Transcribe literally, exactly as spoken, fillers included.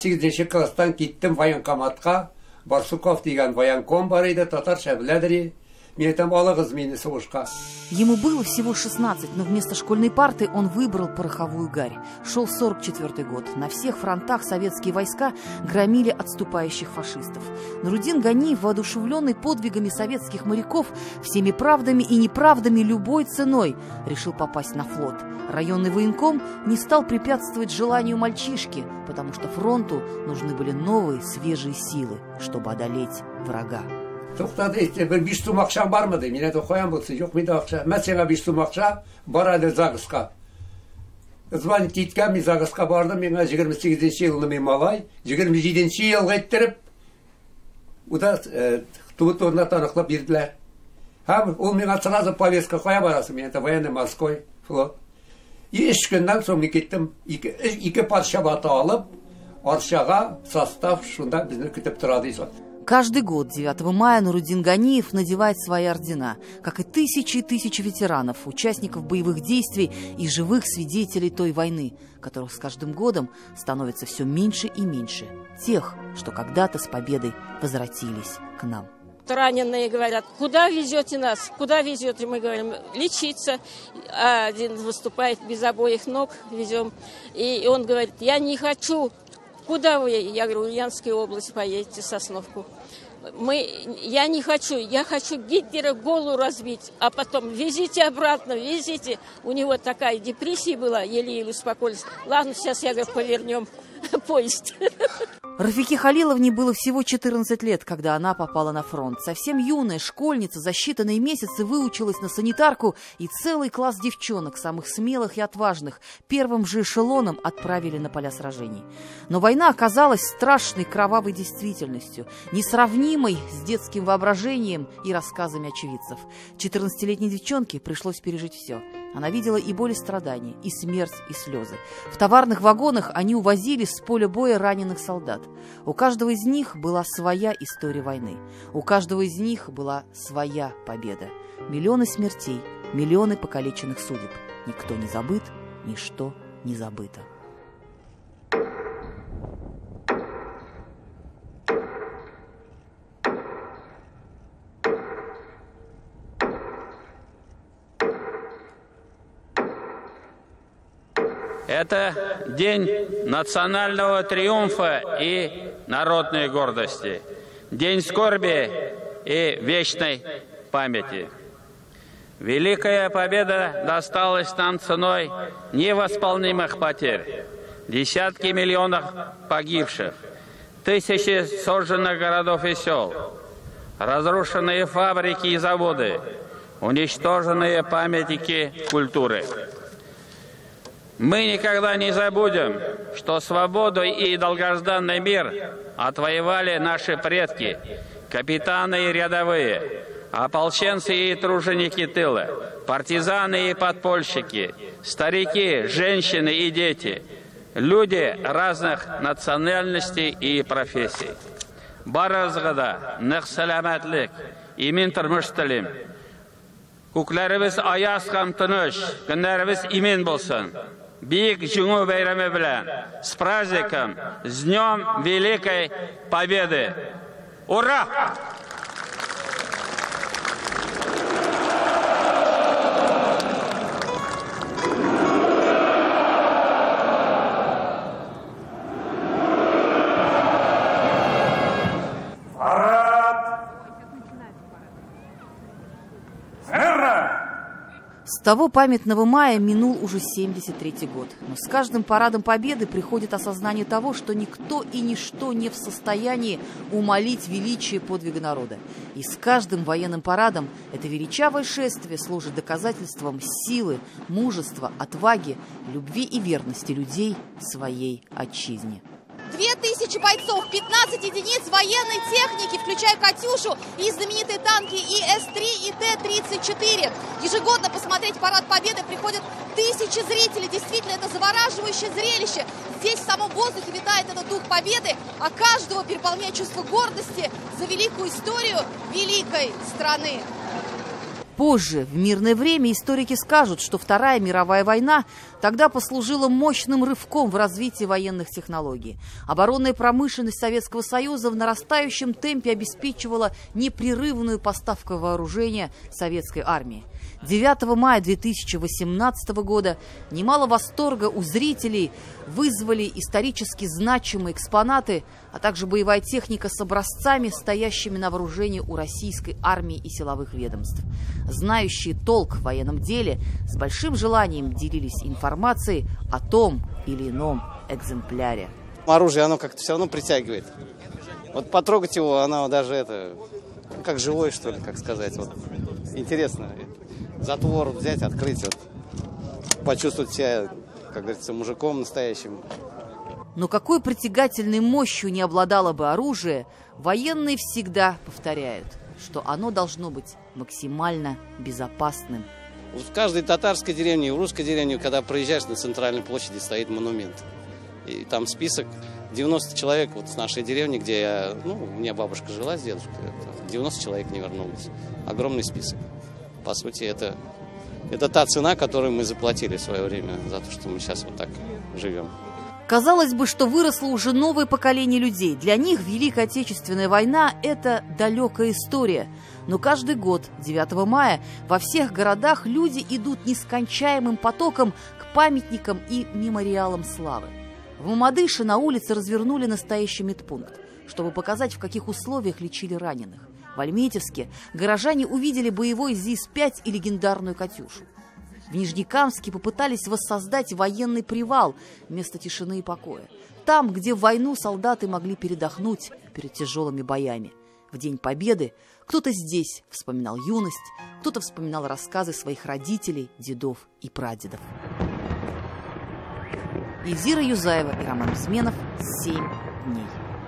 сегізінші класстан кеттім военкоматқа. Барсуков деген военком бар еді, татарша біләдір. Мен там алығыз мені соғышқа. Ему было всего шестнадцать, но вместо школьной парты он выбрал пороховую гарь. Шел сорок четвёртый год. На всех фронтах советские войска громили отступающих фашистов. Нурудин Ганиев, воодушевленный подвигами советских моряков, всеми правдами и неправдами любой ценой, решил попасть на флот. Районный военком не стал препятствовать желанию мальчишки, потому что фронту нужны были новые, свежие силы, чтобы одолеть врага. Тоқтады, бір бес сум ақшам бар ма дейм, мен айтып қоям болса, жоқ менде ақша. Мен сенға бес сум ақша барады Загысқа. Звонить еткем, мен Загысқа бардым, мен жиырма сегізінші жылы мен малай, жиырма жетінші жылға еттіріп, ода туыт орнына танықлап берділер. Һәм ол меңа сразу повестка қоя барасың, мен это военный морской флот. И үш күннен соң мен кеттім, екі паршабаты алып, Аршаға состав шунда бізді күтіп тұрады. Каждый год девятого мая Нурудин Ганиев надевает свои ордена, как и тысячи и тысячи ветеранов, участников боевых действий и живых свидетелей той войны, которых с каждым годом становится все меньше и меньше. Тех, что когда-то с победой возвратились к нам. Раненые говорят, куда везете нас, куда везете? Мы говорим, лечиться. А один выступает без обоих ног, везем. И он говорит, я не хочу. Куда вы? Я говорю, Ульяновская область, поедете в Сосновку. Мы, я не хочу, я хочу Гитлера голову разбить, а потом везите обратно, везите. У него такая депрессия была, еле-еле успокоились. Ладно, сейчас, я говорю, повернем поезд. Рафике Халиловне было всего четырнадцать лет, когда она попала на фронт. Совсем юная школьница за считанные месяцы выучилась на санитарку, и целый класс девчонок, самых смелых и отважных, первым же эшелоном отправили на поля сражений. Но война оказалась страшной кровавой действительностью, несравнимой с детским воображением и рассказами очевидцев. четырнадцатилетней девчонке пришлось пережить все. Она видела и боль, и страдания, и смерть, и слезы. В товарных вагонах они увозили с поля боя раненых солдат. У каждого из них была своя история войны. У каждого из них была своя победа. Миллионы смертей, миллионы покалеченных судеб. Никто не забыт, ничто не забыто. Это день национального триумфа и народной гордости, день скорби и вечной памяти. Великая победа досталась нам ценой невосполнимых потерь, десятки миллионов погибших, тысячи сожженных городов и сел, разрушенные фабрики и заводы, уничтоженные памятники культуры. Мы никогда не забудем, что свободу и долгожданный мир отвоевали наши предки, капитаны и рядовые, ополченцы и труженики тыла, партизаны и подпольщики, старики, женщины и дети, люди разных национальностей и профессий. Барызгыда, нык сәламәтлек, имин тормыш телим. Күкләребез аяз һәм тыныч, көннәребез имин булсын. Бик җиңү бәйрәме белән, с праздником, с Днем Великой Победы! Ура! С того памятного мая минул уже семьдесят третий год. Но с каждым парадом Победы приходит осознание того, что никто и ничто не в состоянии умалить величие подвига народа. И с каждым военным парадом это величавое шествие служит доказательством силы, мужества, отваги, любви и верности людей своей отчизне. Две тысячи бойцов, пятнадцать единиц военной техники, включая «Катюшу» и знаменитые танки И С три и Т тридцать четыре. Ежегодно посмотреть парад Победы приходят тысячи зрителей. Действительно, это завораживающее зрелище. Здесь в самом воздухе витает этот дух победы, а каждого переполняет чувство гордости за великую историю великой страны. Позже, в мирное время, историки скажут, что Вторая мировая война тогда послужила мощным рывком в развитии военных технологий. Оборонная промышленность Советского Союза в нарастающем темпе обеспечивала непрерывную поставку вооружения советской армии. девятого мая две тысячи восемнадцатого года немало восторга у зрителей вызвали исторически значимые экспонаты, а также боевая техника с образцами, стоящими на вооружении у российской армии и силовых ведомств. Знающие толк в военном деле с большим желанием делились информацией о том или ином экземпляре. Оружие, оно как-то все равно притягивает. Вот потрогать его, оно даже это, как живое, что ли, как сказать. Вот. Интересно. Затвор взять, открыть, вот, почувствовать себя, как говорится, мужиком настоящим. Но какой притягательной мощью не обладало бы оружие, военные всегда повторяют, что оно должно быть максимально безопасным. В каждой татарской деревне и в русской деревне, когда проезжаешь, на центральной площади стоит монумент. И там список девяносто человек вот с нашей деревни, где я, ну, у меня бабушка жила с дедушкой, девяносто человек не вернулось. Огромный список. По сути, это, это та цена, которую мы заплатили в свое время за то, что мы сейчас вот так живем. Казалось бы, что выросло уже новое поколение людей. Для них Великая Отечественная война – это далекая история. Но каждый год, девятого мая, во всех городах люди идут нескончаемым потоком к памятникам и мемориалам славы. В Мамадыше на улице развернули настоящий медпункт, чтобы показать, в каких условиях лечили раненых. В Альметьевске горожане увидели боевой ЗИС пять и легендарную «Катюшу». В Нижнекамске попытались воссоздать военный привал вместо тишины и покоя. Там, где в войну солдаты могли передохнуть перед тяжелыми боями. В День Победы кто-то здесь вспоминал юность, кто-то вспоминал рассказы своих родителей, дедов и прадедов. Эльзира Юзаева и Роман Изменов. «Семь дней».